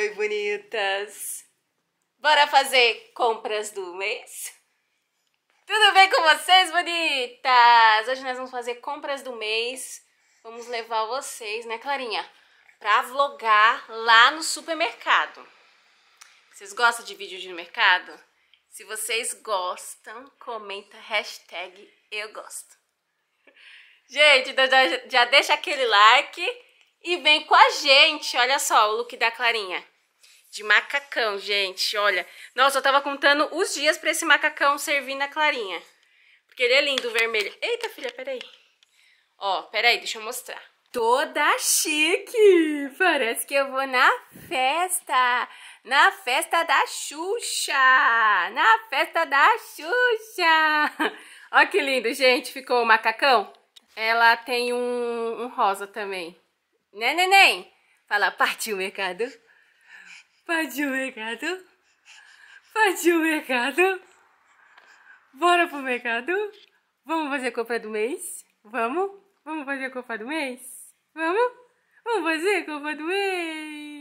Oi, bonitas! Bora fazer compras do mês? Tudo bem com vocês, bonitas? Hoje nós vamos fazer compras do mês. Vamos levar vocês, né, Clarinha? Pra vlogar lá no supermercado. Vocês gostam de vídeo de mercado? Se vocês gostam, comenta hashtag eu gosto. Gente, então já deixa aquele like e vem com a gente. Olha só o look da Clarinha. De macacão, gente, olha. Nossa, eu tava contando os dias pra esse macacão servir na Clarinha. Porque ele é lindo, vermelho. Eita, filha, peraí. Ó, peraí, deixa eu mostrar. Toda chique. Parece que eu vou na festa. Na festa da Xuxa. Na festa da Xuxa. Olha que lindo, gente. Ficou o macacão. Ela tem um rosa também. Né, neném? Fala, partiu o mercado. Partiu o mercado? Partiu o mercado? Bora pro mercado? Vamos fazer a compra do mês? Vamos? Vamos fazer a compra do mês? Vamos? Vamos fazer a compra do mês?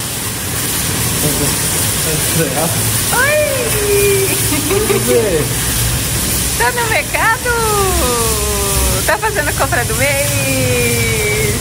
Oi! Tá no mercado? Tá fazendo a compra do mês?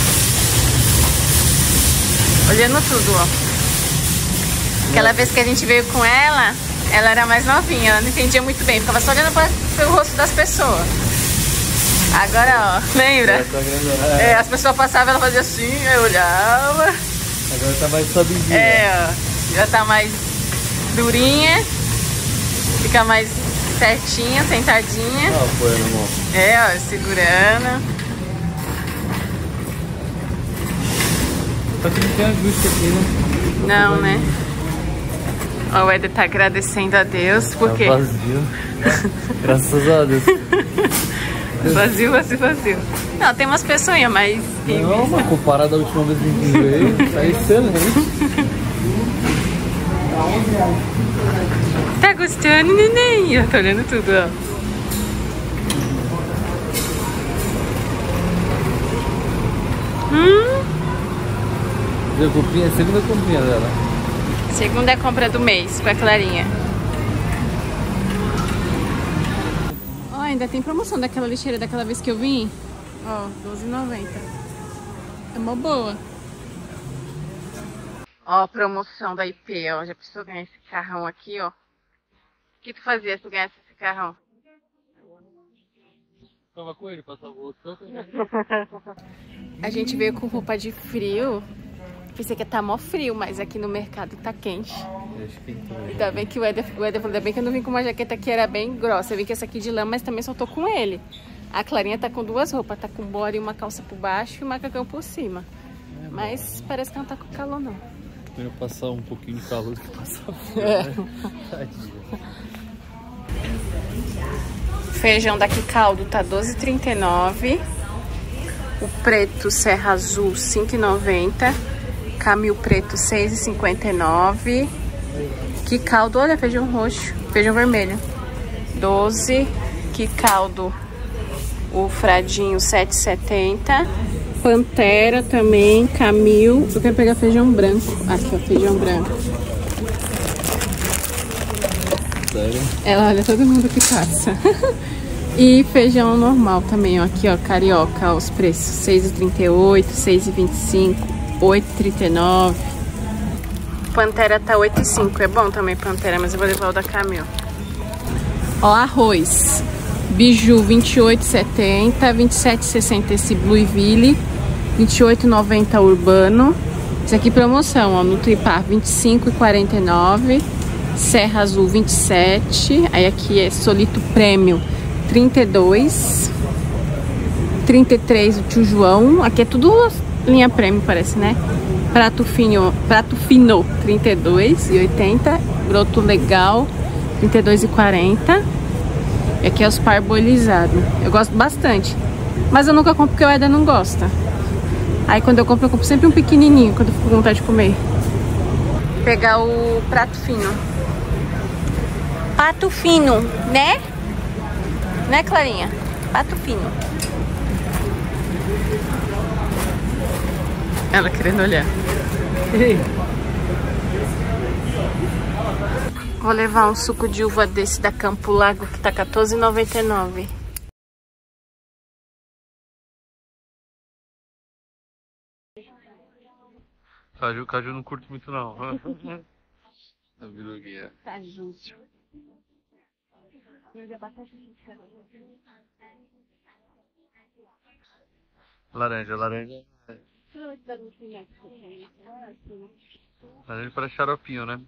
Olhando tudo, ó. Aquela vez que a gente veio com ela era mais novinha, ela não entendia muito bem, ficava só olhando pelo rosto das pessoas. Agora, ó, lembra? As pessoas passavam, ela fazia assim, eu olhava. Agora tá mais sabidinha. Ó, já tá mais durinha, fica mais certinha, sentadinha. Ó, apoiando a mão. Ó, segurando. Só que não tem ajuste aqui, né? Não, né? Ó, o Éder tá agradecendo a Deus, porque... Tá vazio. Graças a Deus. Vazio. Não, tem umas pessoinhas, mas... Não, mas comparado à última vez que a gente veio, tá excelente. Tá gostando, neném? Eu tô olhando tudo, ó. A comprinha, a segunda comprinha dela. Segunda compra do mês com a Clarinha. Ó, ainda tem promoção daquela lixeira daquela vez que eu vim. Ó, R$12,90. É uma boa. Ó, promoção da IP, ó. Já precisou ganhar esse carrão aqui, ó. O que tu fazia se tu ganhasse esse carrão? Tava com ele, passava o outro. A gente veio com roupa de frio. Pensei que tá mó frio, mas aqui no mercado tá quente. Ainda bem que o Éder falou, ainda bem que eu não vim com uma jaqueta que era bem grossa. Eu vim com essa aqui de lã, mas também só tô com ele. A Clarinha tá com duas roupas, tá com body e uma calça por baixo e um macacão por cima. Mas parece que não tá com calor, não. Primeiro passar um pouquinho de calor do que passar frio, né? Tadinha. Feijão daqui caldo tá R$12,39. O preto Serra Azul R$5,90. Camil preto R$6,59. Que caldo, olha, feijão roxo, feijão vermelho 12. Que caldo, o fradinho R$7,70. Pantera também, Camil. Eu quero pegar feijão branco. Aqui, ó, feijão branco. Sério? Ela olha todo mundo que passa. E feijão normal também, ó. Aqui, ó, carioca, ó, os preços. R$6,38, R$6,25, R$8,39. Pantera tá R$8,05. É bom também Pantera, mas eu vou levar o da Camil. Ó, arroz. Biju R$28,70, R$27,60 esse Blueville, R$28,90 Urbano. Esse aqui promoção, ó, Nutripar R$25,49. Serra Azul R$27. Aí aqui é Solito Premium R$32. R$33 o Tio João. Aqui é tudo linha Premium, parece, né? Prato fino R$32,80. Broto legal R$32,40. E aqui é os parboilizados. Eu gosto bastante, mas eu nunca compro porque o Éder não gosta. Aí quando eu compro sempre um pequenininho, quando eu fico com vontade de comer. Vou pegar o prato fino. Pato fino, né? Né, Clarinha? Pato fino. Ela querendo olhar. Vou levar um suco de uva desse da Campo Largo que tá R$14,99. Caju não curto muito não. A biruguinha. Caju. Laranja. Laranja para xaropinho, né?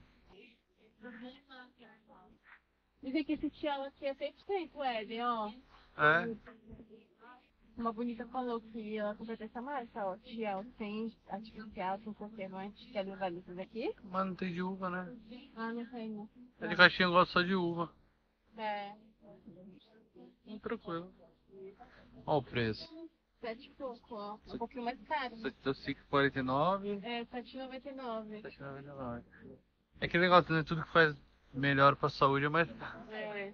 Dizem que esse tchau aqui é 100%, Eden, ó. É? Uma bonita falou que ela comprou essa marca, ó. Tchau, sem artificial, sem conservante. Quer levar desses aqui? Mas não tem de uva, né? Ah, não sei não. É de caixinha, eu gosto só de uva. É. Tranquilo. Olha o preço. 7 e pouco, ó. Um pouquinho mais caro. 5,49. É, R$7,99. 7,99. É aquele negócio, né? Tudo que faz melhor pra saúde é mais caro. É.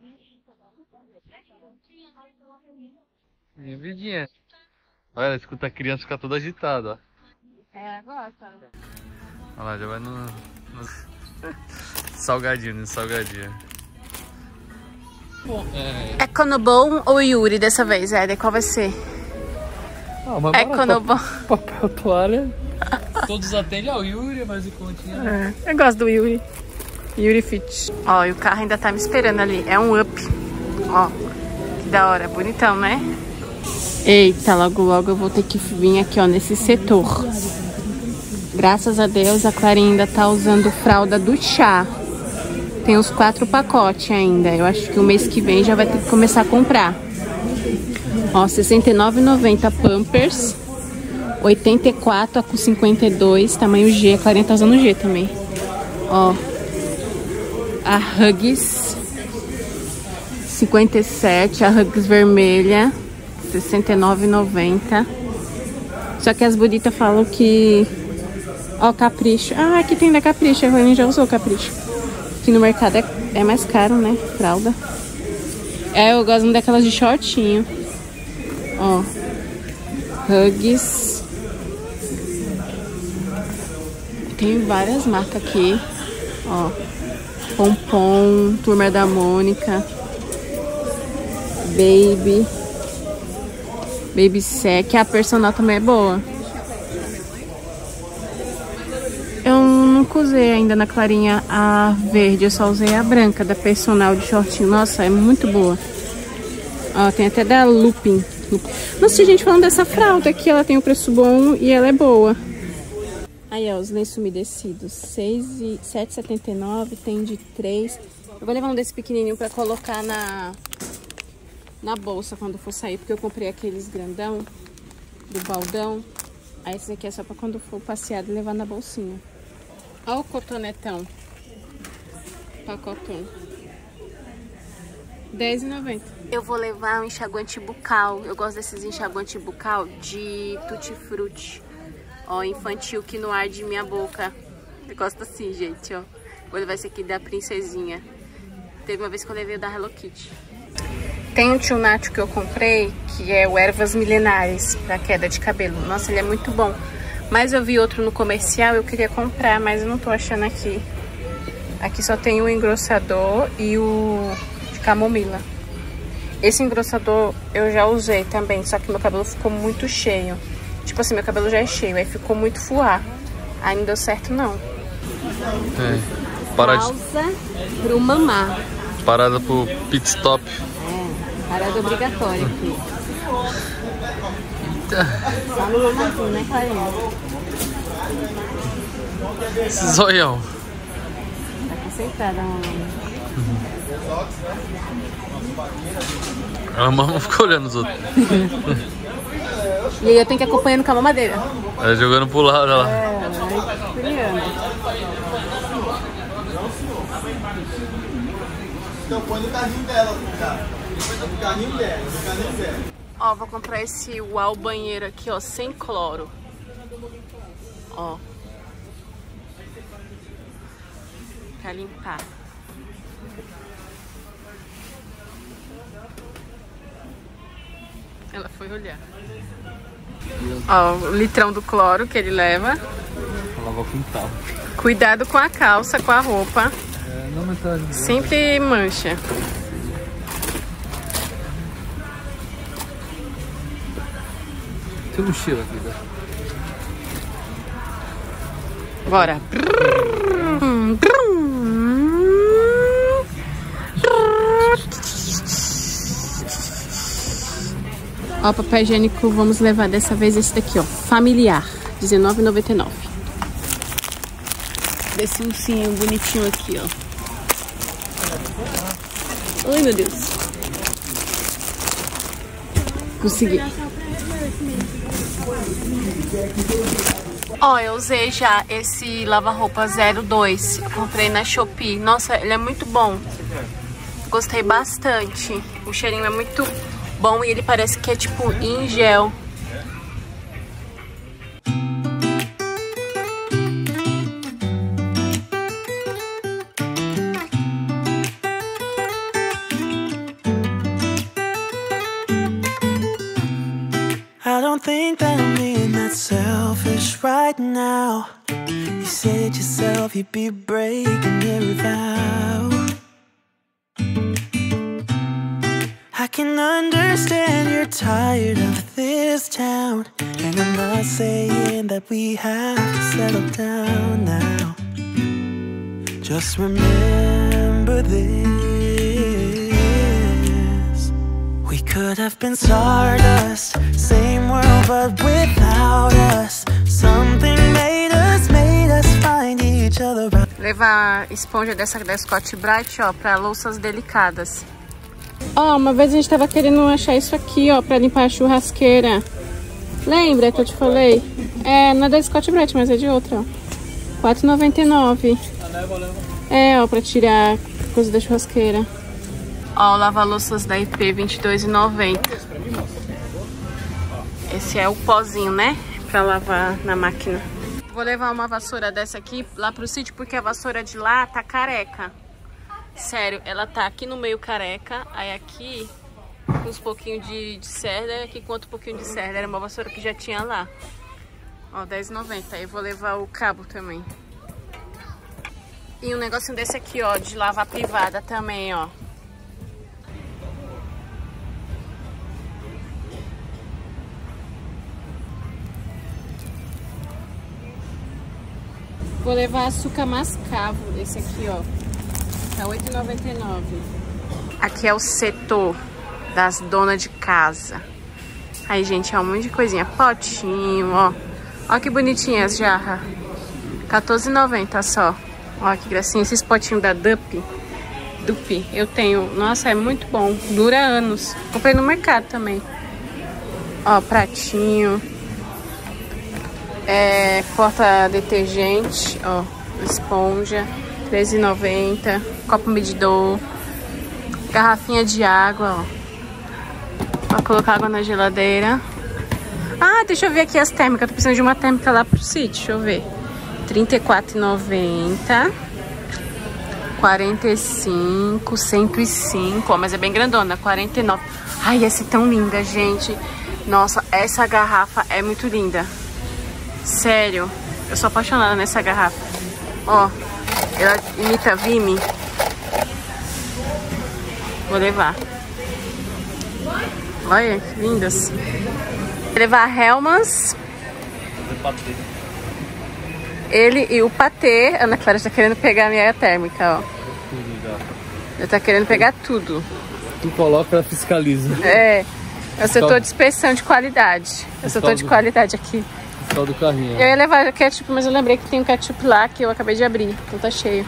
Minha vidinha. Olha, ela escuta a criança ficar toda agitada, ó. É, gosta. Olha lá, já vai no salgadinho, Econobom ou Yuri dessa vez, Eden? Qual vai ser? Econobom. Papel toalha. Todos atendem ao Yuri, mas o continha. Eu gosto do Yuri. Yuri Fit. Ó, e o carro ainda tá me esperando ali. É um Up. Ó, que da hora. Bonitão, né? Eita, logo eu vou ter que vir aqui, ó, nesse setor. Graças a Deus, a Clarinha ainda tá usando fralda do chá. Tem os 4 pacotes ainda. Eu acho que o mês que vem já vai ter que começar a comprar. Ó, R$69,90 Pampers. 84 a 52, tamanho G. A Clarinha tá usando G também. Ó. A Huggies. 57. A Huggies vermelha. R$69,90. Só que as bonitas falam que... Ó, Capricho. Ah, aqui tem da Capricho. A Clarinha já usou Capricho. Aqui no mercado é mais caro, né? Fralda. É, eu gosto daquelas de shortinho. Ó. Huggies. Tem várias marcas aqui. Ó. Pompom. Turma da Mônica. Baby Sec. A personal também é boa. Eu nunca usei ainda na Clarinha a verde. Eu só usei a branca da personal de shortinho. Nossa, é muito boa. Ó, tem até da Lupin. Nossa, gente, falando dessa fralda aqui, ela tem um preço bom e ela é boa. Aí, ó, os lenços umedecidos. R$7,79, tem de 3. Eu vou levar um desse pequenininho pra colocar na bolsa quando for sair, porque eu comprei aqueles grandão, do baldão. Aí esse aqui é só pra quando for passear e levar na bolsinha. Olha o cotonetão. Pacotão. R$10,90. Eu vou levar um enxaguante bucal. Eu gosto desses enxaguante bucal de tutti-frutti. Ó, infantil que não arde minha boca. Eu gosto assim, gente, ó. Vou levar esse aqui da princesinha. Teve uma vez que eu levei o da Hello Kitty. Tem um tio Nacho que eu comprei, que é o Ervas Milenares, pra queda de cabelo. Nossa, ele é muito bom. Mas eu vi outro no comercial, eu queria comprar, mas eu não tô achando aqui. Aqui só tem o engrossador e o de camomila. Esse engrossador eu já usei também, só que meu cabelo ficou muito cheio. Tipo assim, meu cabelo já é cheio, aí ficou muito fuá. Aí não deu certo, não. Pausa pro mamar. Parada pro pit stop. Parada obrigatória aqui. Só no mamazinho, né, Clarinha? Esse zoião. Tá concentrada, mamãe. A mamãe fica olhando os outros. E aí eu tenho que ir acompanhando com a mamadeira. Ela jogando pro lado, olha lá. Então põe no carrinho dela, cara. No carrinho dela. Ó, vou comprar esse Uau banheiro aqui, ó, sem cloro. Ó. Pra limpar. Ela foi olhar. Ó, o litrão do cloro que ele leva. Lava o quintal. Cuidado com a calça, com a roupa. Não, mas tá... Sempre mancha. Tem mochila aqui, né? Bora. Ó, papel higiênico, vamos levar dessa vez esse daqui, ó. Familiar, R$19,99. Desse ursinho bonitinho aqui, ó. Ai, meu Deus. Consegui. Ó, eu usei já esse lava-roupa 02. Eu comprei na Shopee. Nossa, ele é muito bom. Gostei bastante. O cheirinho é muito bom e ele parece que é tipo em gel. I don't think that I'm being that selfish right now. You said yourself you'd be breaking every vow. I can understand you're tired of this town, and I'm not saying that we have to settle down now. Just remember this: we could have been stardust, same world but without us. Something made us find each other. Levar esponja dessa da Scotch-Brite, ó, pra louças delicadas. Ó, uma vez a gente tava querendo achar isso aqui, ó, pra limpar a churrasqueira. Lembra que eu te falei? É, não é da Scotch-Brite, mas é de outra, ó. R$4,99. É, ó, pra tirar coisa da churrasqueira. Ó, o lava-louças da IP, R$22,90. Esse é o pozinho, né? Pra lavar na máquina. Vou levar uma vassoura dessa aqui lá pro sítio, porque a vassoura de lá tá careca. Sério, ela tá aqui no meio careca, aí aqui com uns pouquinhos de cerda, aqui com outro pouquinho de cerda. Era uma vassoura que já tinha lá. Ó, R$10,90. Aí eu vou levar o cabo também. E um negocinho desse aqui, ó, de lavar privada também, ó. Vou levar açúcar mascavo, esse aqui, ó. Tá R$8,99. Aqui é o setor das donas de casa. Aí, gente, é um monte de coisinha. Potinho, ó. Ó que bonitinha as jarras. R$14,90 só. Ó que gracinha. Esses potinhos da Dupi, eu tenho. Nossa, é muito bom. Dura anos. Comprei no mercado também. Ó, pratinho. Porta detergente, ó, esponja, R$13,90, copo medidor, garrafinha de água, ó, pra colocar água na geladeira. Ah, deixa eu ver aqui as térmicas, tô precisando de uma térmica lá pro sítio, deixa eu ver. R$34,90, 45, 105, ó, mas é bem grandona, 49. Ai, essa é tão linda, gente. Nossa, essa garrafa é muito linda. Sério, eu sou apaixonada nessa garrafa. Ó, ela imita Vime. Vou levar. Olha, que lindas. Vou levar Hellmann's. Ele e o patê. Ana Clara está querendo pegar a minha térmica, ó. Ela tá querendo pegar tudo. Tu coloca, ela fiscaliza. É o setor de inspeção de qualidade. É o setor de qualidade aqui. Só do carrinho. Eu ia levar ketchup, mas eu lembrei que tem um ketchup lá que eu acabei de abrir, então tá cheio.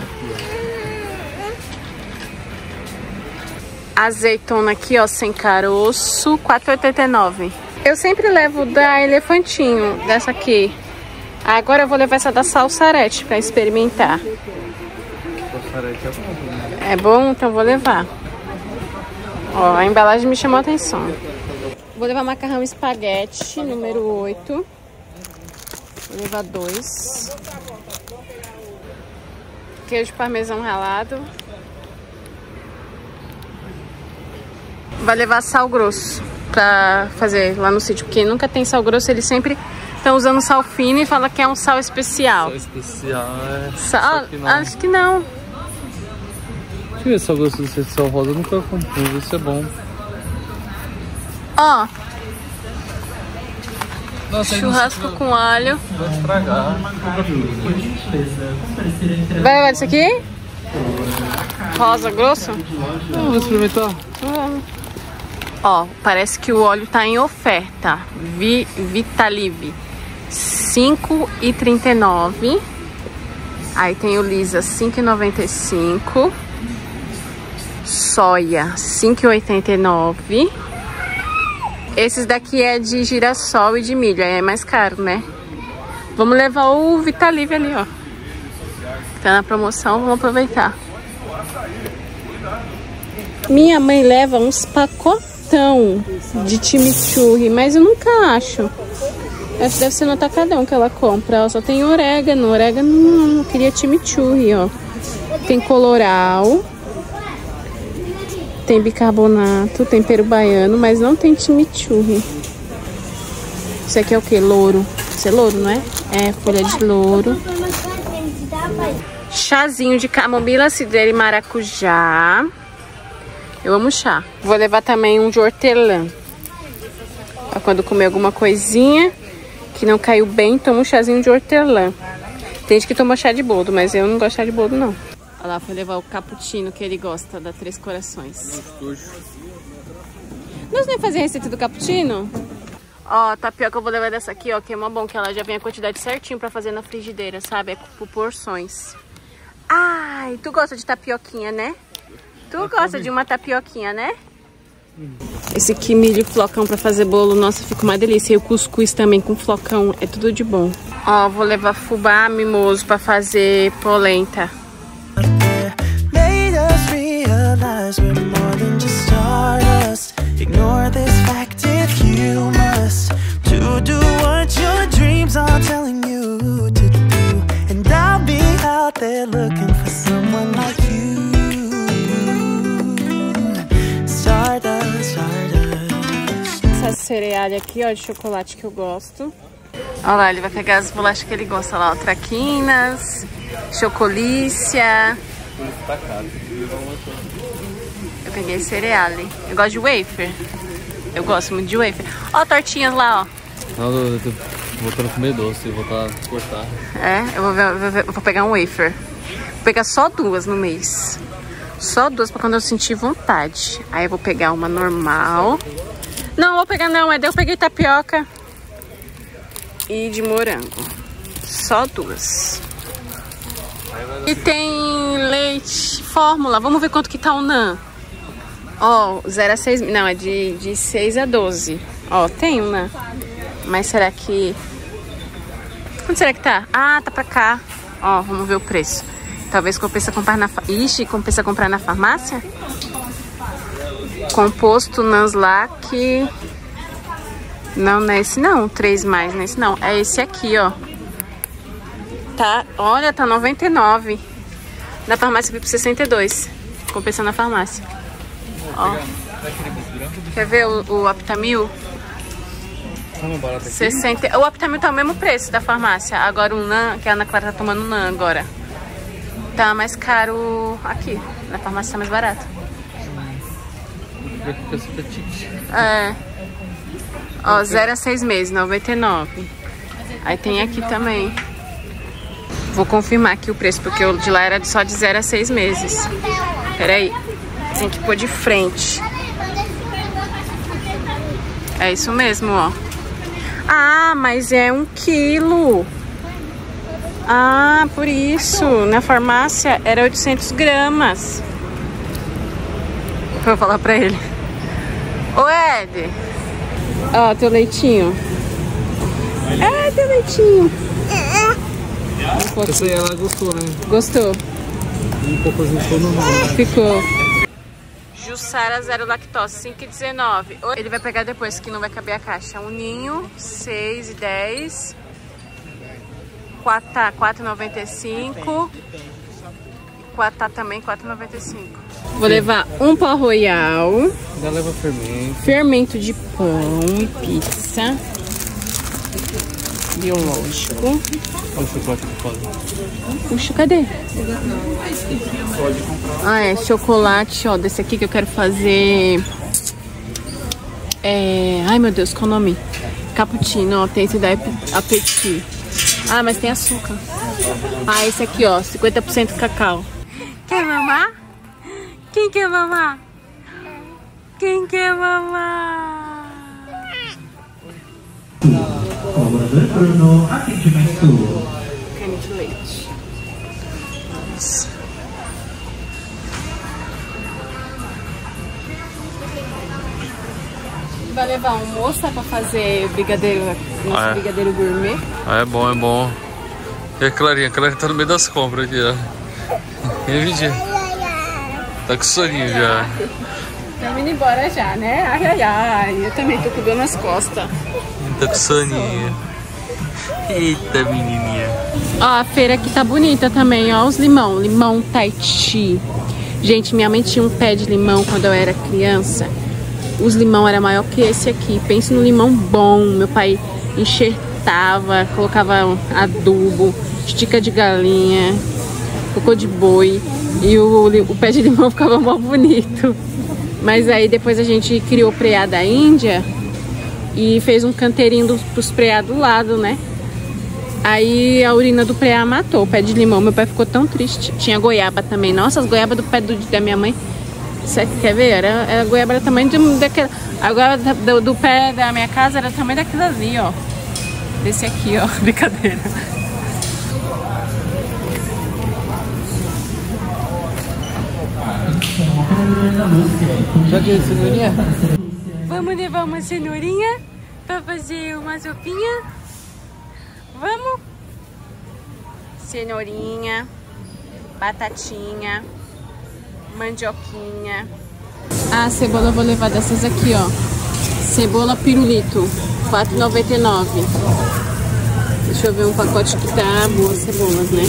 Azeitona aqui, ó, sem caroço, R$4,89. Eu sempre levo da Elefantinho, dessa aqui. Agora eu vou levar essa da Salsarete pra experimentar. Salsarete é bom, né? É bom? Então vou levar. Ó, a embalagem me chamou a atenção. Vou levar macarrão espaguete, número 8. Vou levar 2. Queijo parmesão ralado. Vai levar sal grosso pra fazer lá no sítio, porque nunca tem sal grosso, eles sempre estão usando sal fino e fala que é um sal especial. Sal especial, é. Sal, acho que não. Deixa eu ver se eu gosto desse sal rosa. Eu nunca comprei, vamos ver se é bom. Ó. Nossa, Churrasco com alho. Vai estragar. Vai levar isso aqui? Rosa grosso? Vamos experimentar. Ó, parece que o óleo tá em oferta. Vitalive 5,39. Aí tem o Lisa 5,95. Soia 5,89. Esses daqui é de girassol e de milho, aí é mais caro, né? Vamos levar o Vitalive ali, ó. Tá na promoção, vamos aproveitar. Minha mãe leva uns pacotão de chimichurri, mas eu nunca acho. Essa deve ser no atacadão que ela compra. Ó, só tem orégano. Orégano não queria chimichurri, ó. Tem coloral. Tem bicarbonato, tempero baiano, mas não tem chimichurri. Isso aqui é o que? Louro. Isso é louro, não é? É, folha de louro. Chazinho de camomila, cidreira e maracujá. Eu amo chá. Vou levar também um de hortelã. Pra quando comer alguma coisinha que não caiu bem, toma um chazinho de hortelã. Tem gente que toma chá de boldo, mas eu não gosto de chá de boldo, não. Olha lá, foi levar o cappuccino que ele gosta, da Três Corações. Nós nem fazemos receita do cappuccino? Ó, tapioca eu vou levar dessa aqui, ó, que é uma bom, que ela já vem a quantidade certinho pra fazer na frigideira, sabe? É por porções. Ai, tu gosta de tapioquinha, né? Tu gosta de uma tapioquinha, né? Esse aqui, milho flocão pra fazer bolo, nossa, fica uma delícia. E o cuscuz também com flocão, é tudo de bom. Ó, vou levar fubá mimoso pra fazer polenta. We're more than just stardust. Ignore this fact if you must. To do what your dreams are telling you to do. And I'll be out there looking for someone like you. Stardust, stardust. Essa cerealha aqui, ó, de chocolate que eu gosto. Olha lá, ele vai pegar as bolachas que ele gosta lá, ó. Traquinas, chocolícia. Eu peguei cereale. Eu gosto de wafer. Eu gosto muito de wafer. Ó, tortinhas lá, ó. Não, eu tô voltando a comer doce, vou voltar a cortar. É, eu vou pegar um wafer. Vou pegar só duas no mês. Só duas pra quando eu sentir vontade. Aí eu vou pegar uma normal. Não, vou pegar não, eu peguei tapioca e de morango. Só duas. E tem leite fórmula. Vamos ver quanto que tá o NAN. Ó, 0 a 6... Não, é de 6 a 12. Ó, tem um NAN. Mas será que... Quanto será que tá? Ah, tá pra cá. Ó, vamos ver o preço. Talvez compensa comprar na... Ixi, compensa comprar na farmácia? Composto Nanslack. Não, não é esse não. 3+, não é esse não. É esse aqui, ó. Tá, olha, tá 99. Na farmácia foi por 62. Compensa na farmácia. Ó. Quer ver o Aptamil? 60. O Aptamil tá o mesmo preço da farmácia. Agora o NAN, que a Ana Clara tá tomando NAN agora, tá mais caro aqui. Na farmácia tá mais barato. É. Ó, 0 a 6 meses, 99. Aí tem aqui também. Vou confirmar aqui o preço, porque o de lá era só de 0 a 6 meses. Peraí. Tem que pôr de frente. É isso mesmo, ó. Ah, mas é 1 quilo. Ah, por isso. Na farmácia era 800 gramas. Vou falar pra ele. Ô, Ed. Ó, teu leitinho. É, teu leitinho. Essa aí ela gostou, né? Gostou. Um poucozinho ficou normal. Ficou. Jussara 0 lactose, 5,19. Ele vai pegar depois, que não vai caber a caixa. Um ninho, 6,10. 4,95. 4 também, 4,95. Vou levar um pó royal. Já leva fermento. Fermento de pão e pizza. biológico. Olha o chocolate que pode. Puxa, cadê? Ah, é chocolate, ó, desse aqui que eu quero fazer. Ai, meu Deus, qual o nome? Cappuccino, ó, tem esse da Apeti. Ah, mas tem açúcar. Ah, esse aqui, ó, 50% cacau. Quer mamar? Quem quer mamar? Quem quer mamar? Creme de leite. Nossa. Vai levar almoço pra fazer brigadeiro, nosso brigadeiro gourmet. Ah, é bom, é bom. E a Clarinha tá no meio das compras aqui, ó. E a Vidia? Tá com soninho já. Estamos indo embora já, né? Ai, ai, ai. Eu também tô com dor nas costas. Tá com soninho. Eita, menininha. Ó, a feira aqui tá bonita também, ó. Os limão. Limão Tahiti. Gente, minha mãe tinha um pé de limão quando eu era criança. Os limão era maior que esse aqui. Pense no limão bom. Meu pai enxertava, colocava adubo, estica de galinha, cocô de boi. E o pé de limão ficava mó bonito. Mas aí depois a gente criou o preá da Índia e fez um canteirinho pros preá do lado, né? Aí a urina do preá matou o pé de limão. Meu pai ficou tão triste. Tinha goiaba também. Nossa, as goiabas do pé da minha mãe. Você quer ver? A goiaba era o tamanho daquela. A goiaba do pé da minha casa era o tamanho daquilo ali, ó. Desse aqui, ó. Brincadeira. Já que cenourinha? Vamos levar uma cenourinha pra fazer uma sopinha? Vamos? Cenourinha, batatinha, mandioquinha. Ah, cebola eu vou levar dessas aqui, ó. Cebola pirulito, R$4,99. Deixa eu ver um pacote que tá boas cebolas, né?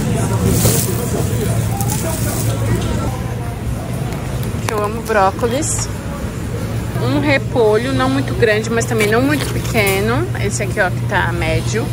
Eu amo brócolis. Um repolho, não muito grande, mas também não muito pequeno. Esse aqui, ó, que tá médio.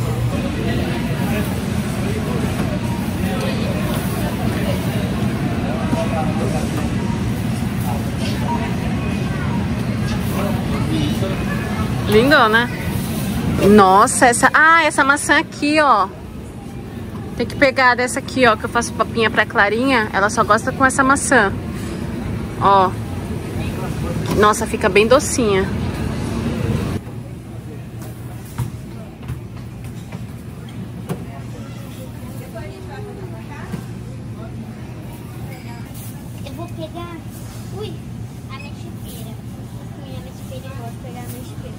Lindona. Nossa, essa maçã aqui, ó. Tem que pegar dessa aqui, ó, que eu faço papinha pra Clarinha. Ela só gosta com essa maçã. Ó. Nossa, fica bem docinha. Eu vou pegar... Ui, a minha chupeira. Minha chupeira, eu vou pegar a minha chupeira.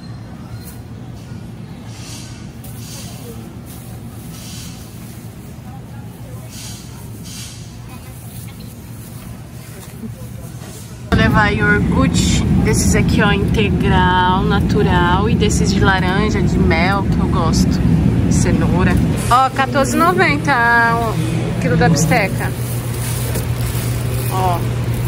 Vou levar iogurte desses aqui, ó, integral, natural, e desses de laranja, de mel, que eu gosto. Cenoura. Ó, R$14,90 o quilo da bisteca. Ó.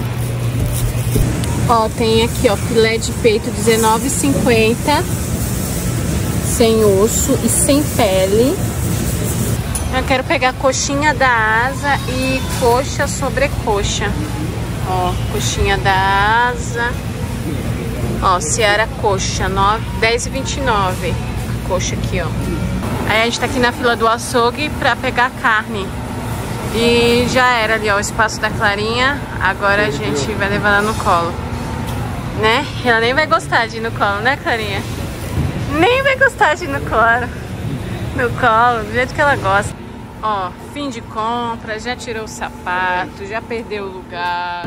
Ó, tem aqui, ó, filé de peito R$19,50. Sem osso e sem pele. Eu quero pegar coxinha da asa e coxa sobrecoxa. Ó, coxinha da asa. Ó, Seara coxa, R$10,29. Coxa aqui, ó. Aí a gente tá aqui na fila do açougue pra pegar carne. E já era ali, ó, o espaço da Clarinha. Agora a gente vai levar ela no colo. Né? Ela nem vai gostar de ir no colo, né, Clarinha? Nem vai gostar de ir no colo. No colo, do jeito que ela gosta. Ó, fim de compra, já tirou o sapato, já perdeu o lugar.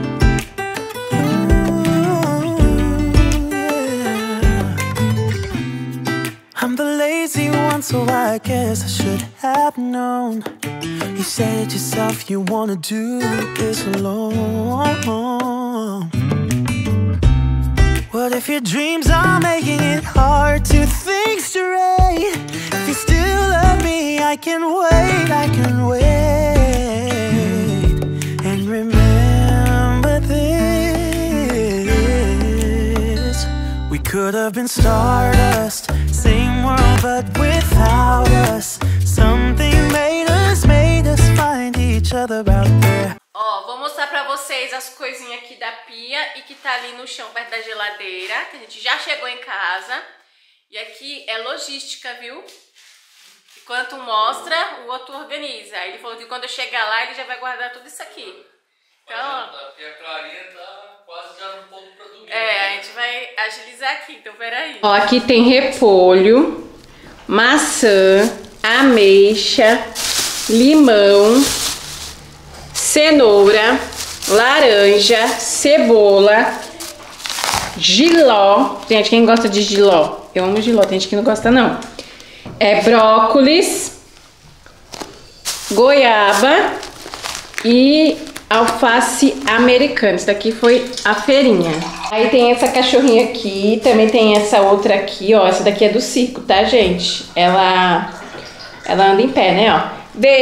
I'm the lazy one, so I guess I should have known. You said it yourself, you wanna do this alone. What if your dreams are making it hard to think straight? If you still love me, I can wait, I can wait. And remember this, we could could have been stardust, same world but without us. Something made us find each other out there. Ó, vou mostrar pra vocês as coisinhas aqui da pia e que tá ali no chão perto da geladeira, que a gente já chegou em casa. E aqui é logística, viu? Enquanto um mostra, o outro organiza. Ele falou que quando eu chegar lá, ele já vai guardar tudo isso aqui. Então, aqui a Clarinha tá quase já no ponto pra dormir. a gente vai agilizar aqui, então peraí. Ó, aqui tem repolho, maçã, ameixa, limão, cenoura, laranja, cebola, jiló. Gente, quem gosta de jiló? Eu amo jiló, tem gente que não gosta não. Brócolis, goiaba e alface americana. Isso daqui foi a feirinha. Aí tem essa cachorrinha aqui, também tem essa outra aqui, ó. Essa daqui é do circo, tá, gente? Ela anda em pé, né, ó.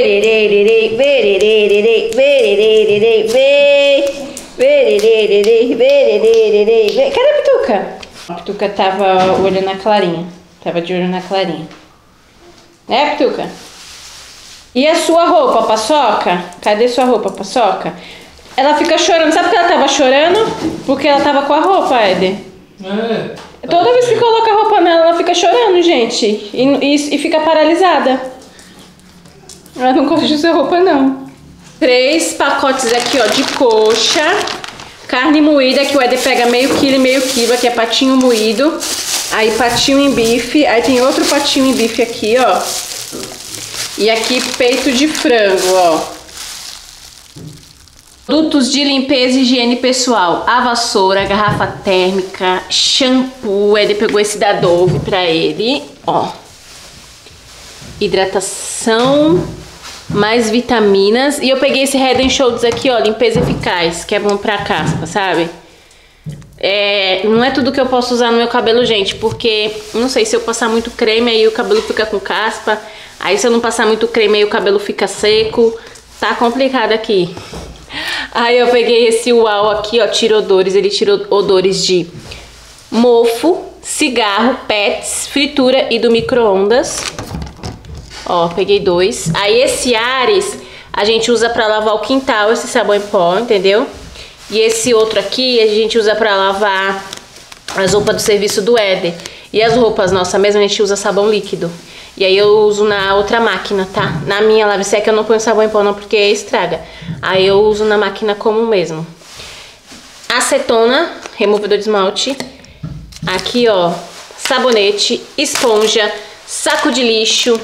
Cadê a Pituca? A Pituca tava olhando a Clarinha. Tava de olho na Clarinha. Né, Pituca? E a sua roupa, Paçoca? Cadê sua roupa, Paçoca? Ela fica chorando. Sabe por que ela tava chorando? Porque ela tava com a roupa, Éder. Toda vez que coloca a roupa nela, ela fica chorando, gente. E fica paralisada. Ela não gosta de usar roupa, não. 3 pacotes aqui, ó, de coxa. Carne moída, que o Éder pega meio quilo e meio quilo. Aqui é patinho moído. Aí patinho em bife. Aí tem outro patinho em bife aqui, ó. E aqui peito de frango, ó. Produtos de limpeza e higiene pessoal. A vassoura, a garrafa térmica, shampoo. Ele pegou esse da Dove pra ele, ó. Hidratação, mais vitaminas. E eu peguei esse Head and Shoulders aqui, ó, limpeza eficaz, que é bom pra caspa, sabe? Não é tudo que eu posso usar no meu cabelo, gente, porque não sei, se eu passar muito creme aí o cabelo fica com caspa. Aí se eu não passar muito creme aí o cabelo fica seco. Tá complicado aqui. Aí eu peguei esse Uau aqui, ó, tira odores. Ele tira odores de mofo, cigarro, pets, fritura e do micro-ondas. Ó, peguei 2. Aí esse Ares a gente usa pra lavar o quintal, esse sabão em pó, entendeu? E esse outro aqui a gente usa pra lavar as roupas do serviço do Éder. E as roupas nossa mesmo a gente usa sabão líquido. E aí eu uso na outra máquina, tá? Na minha lave-seca eu não ponho sabão em pó não, porque estraga. Aí eu uso na máquina comum mesmo. Acetona, removedor de esmalte. Aqui, ó, sabonete, esponja, saco de lixo.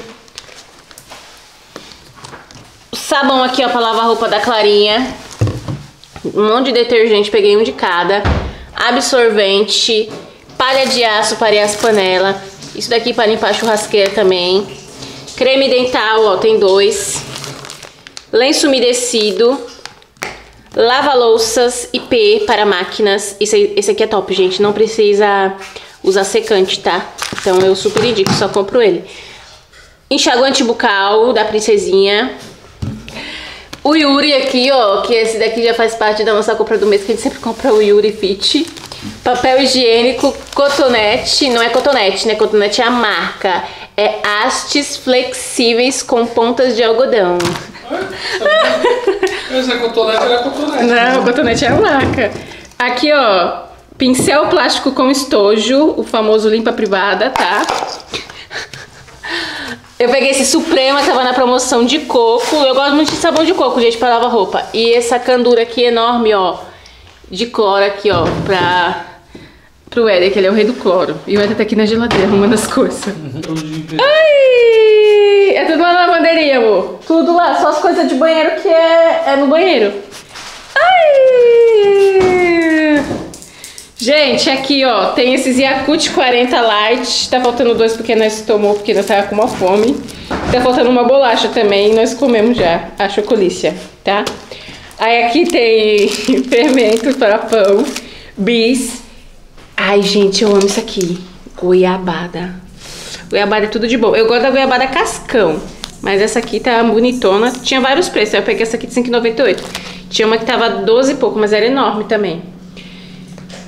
Sabão aqui, ó, pra lavar a roupa da Clarinha. Um monte de detergente, peguei um de cada. Absorvente, palha de aço para as panelas. Isso daqui para limpar a churrasqueira também. Creme dental, ó, tem 2. Lenço umedecido. Lava-louças IP para máquinas. Esse aqui é top, gente. Não precisa usar secante, tá? Então eu super indico, só compro ele. Enxaguante bucal da Princesinha. O Yuri aqui, ó, que esse daqui já faz parte da nossa compra do mês, que a gente sempre compra o Yuri Fit. Papel higiênico, cotonete, não é cotonete, né? Cotonete é a marca. É hastes flexíveis com pontas de algodão. Esse cotonete era cotonete. Não, o cotonete é a marca. Aqui, ó, pincel plástico com estojo, o famoso limpa privada, tá? Eu peguei esse Suprema, tava na promoção de coco. Eu gosto muito de sabão de coco, gente, pra lavar roupa. E essa candura aqui enorme, ó, de cloro aqui, ó, pro Éder, que ele é o rei do cloro. E o Éder tá aqui na geladeira arrumando as coisas. Ai! É tudo lá na lavanderia, amor. Tudo lá, só as coisas de banheiro que é no banheiro. Ai! Gente, aqui, ó, tem esses Yakult 40 Light. Tá faltando 2 porque nós tomou, porque nós tava com uma fome. Tá faltando uma bolacha também, nós comemos já, a chocolícia, tá? Aí aqui tem fermento para pão, bis. Ai, gente, eu amo isso aqui. Goiabada. Goiabada é tudo de bom. Eu gosto da goiabada cascão, mas essa aqui tá bonitona. Tinha vários preços, eu peguei essa aqui de R$5,98. Tinha uma que tava 12 e pouco, mas era enorme também.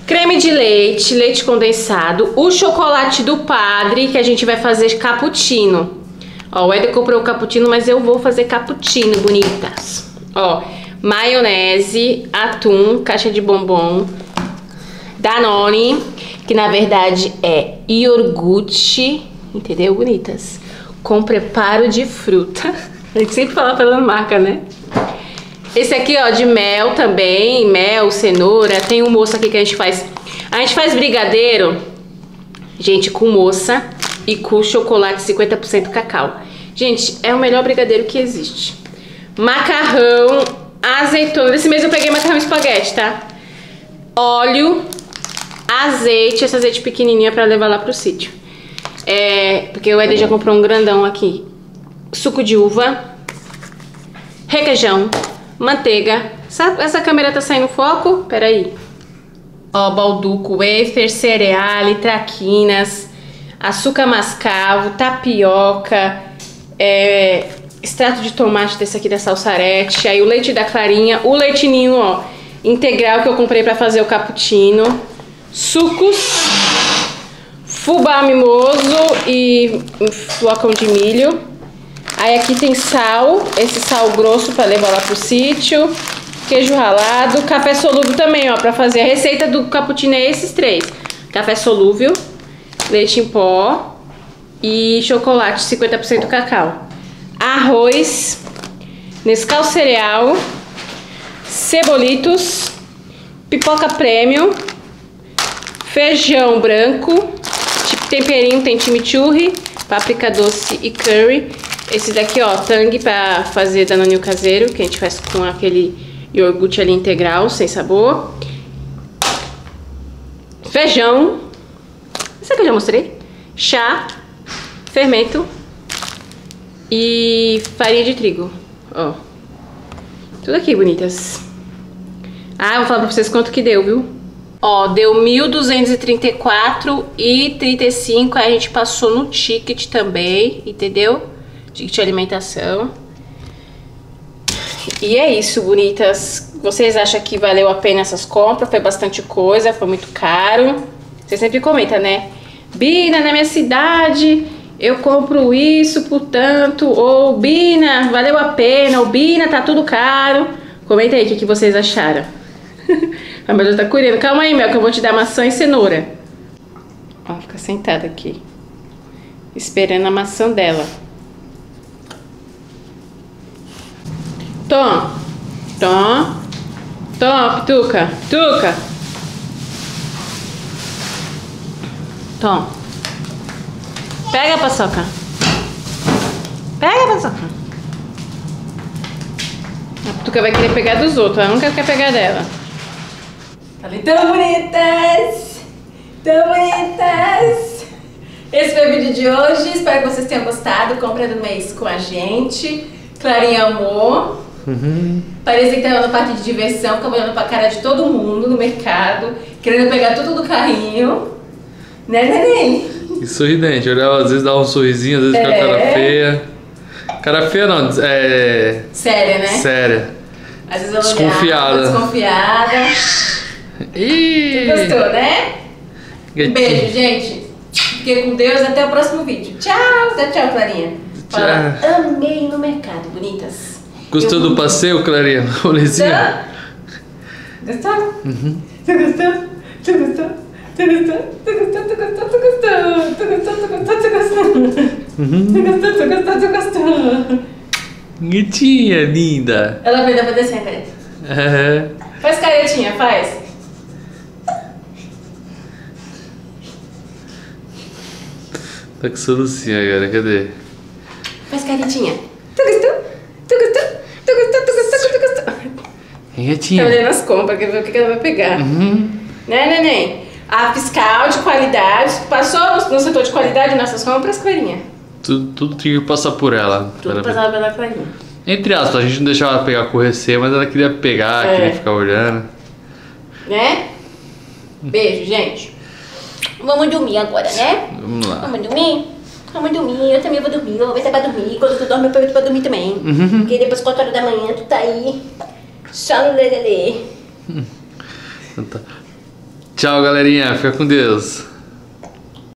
creme de leite, leite condensado, o chocolate do padre, que a gente vai fazer cappuccino. Ó, o Éder comprou o cappuccino, mas eu vou fazer cappuccino, bonitas. Ó, maionese, atum, caixa de bombom, Danone, que na verdade é iogurte, entendeu, bonitas? Com preparo de fruta. A gente sempre fala pela marca, né? Esse aqui, ó, de mel também, mel, cenoura. Tem um moço aqui que a gente faz brigadeiro, gente, com moça e com chocolate 50% cacau. Gente, é o melhor brigadeiro que existe. Macarrão, azeitona. Esse mês eu peguei macarrão espaguete, tá? Óleo, azeite, esse azeite pequenininho é pra levar lá pro sítio. Porque o Éder já comprou um grandão aqui. Suco de uva, requeijão, manteiga. Essa câmera tá saindo foco? Peraí. Ó, balduco, wafer, cereal, traquinas, açúcar mascavo, tapioca, extrato de tomate desse aqui da salsarete. Aí o leite da Clarinha, o leitinho, ó, integral que eu comprei pra fazer o cappuccino. Sucos, fubá mimoso e flocão de milho. Aí aqui tem sal, esse sal grosso pra levar lá pro sítio. Queijo ralado, café solúvel também, ó, pra fazer. A receita do cappuccino é esses três. Café solúvel, leite em pó e chocolate 50% cacau. Arroz, Nescau cereal, cebolitos, pipoca premium, feijão branco, temperinho, tem chimichurri, páprica doce e curry. Esse daqui, ó, tangue pra fazer danoninho caseiro, que a gente faz com aquele iogurte ali integral, sem sabor. Feijão. Esse aqui eu já mostrei. Chá, fermento e farinha de trigo. Ó. Tudo aqui, bonitas. Ah, vou falar pra vocês quanto que deu, viu? Ó, deu 1.234,35. Aí a gente passou no ticket também, entendeu? Ticket de alimentação. E é isso, bonitas. Vocês acham que valeu a pena essas compras? Foi bastante coisa, foi muito caro. Você sempre comenta, né? Bina, na minha cidade eu compro isso por tanto. Ou Bina, valeu a pena. Ou Bina, tá tudo caro. Comenta aí o que vocês acharam. A Mel tá curando. Calma aí, Mel, que eu vou te dar maçã e cenoura. Ó, fica sentada aqui, esperando a maçã dela. Tom, Tom, Tom, Pituca, Pituca. Tom, pega a paçoca. Pega a paçoca. A Pituca vai querer pegar dos outros, ela nunca quer pegar dela. Falei, tão bonitas! Tão bonitas! Esse foi o vídeo de hoje, espero que vocês tenham gostado. Compra do mês com a gente. Clarinha amou. Parecia que tava na parte de diversão, ficava olhando pra cara de todo mundo no mercado, querendo pegar tudo do carrinho. Né, neném? E sorridente, olhava, às vezes dava um sorrisinho, às vezes ficava cara feia. Cara feia não, séria, né? Séria. Às vezes eu desconfiada. Desconfiada. Ih! Gostou, né? Um beijo, gente. Fiquem com Deus, até o próximo vídeo. Tchau, tchau, Clarinha. Fala, amei no mercado, bonitas. Gostou do passeio, Clarinha? Rolezinha? Gostou? Uhum. Tu gostou? Tu gostou? Tu gostou? Tu gostou? Tu gostou? Tu gostou? Tu gostou? Tu gostou? Tu gostou? Tu gostou? Tu gostou? Tu gostou? Gatinha linda. Ela aprendeu a fazer assim, né? Faz caretinha, faz. Tá com solucinho agora, cadê? Faz caretinha. Tu gostou? Tu gostou? Tu gostou? Tu gostou? Tu gostou? Gatinha. Tá olhando as compras, quer ver o que ela vai pegar. Né, neném? A fiscal de qualidade. Passou no setor de qualidade nossas compras, Clarinha? Tudo tinha que passar por ela. Tudo passava pela Clarinha. Entre aspas, a gente não deixava ela pegar com receio, mas ela queria pegar, queria ficar olhando. Né? Beijo, gente. Vamos dormir agora, né? Vamos lá. Vamos dormir? Vamos dormir, eu também vou dormir. Eu vou ver pra dormir. Quando tu dorme, eu aproveito pra dormir também. Porque depois, 4 horas da manhã, tu tá aí só no lelelê. Então tá. Tchau, galerinha. Fica com Deus.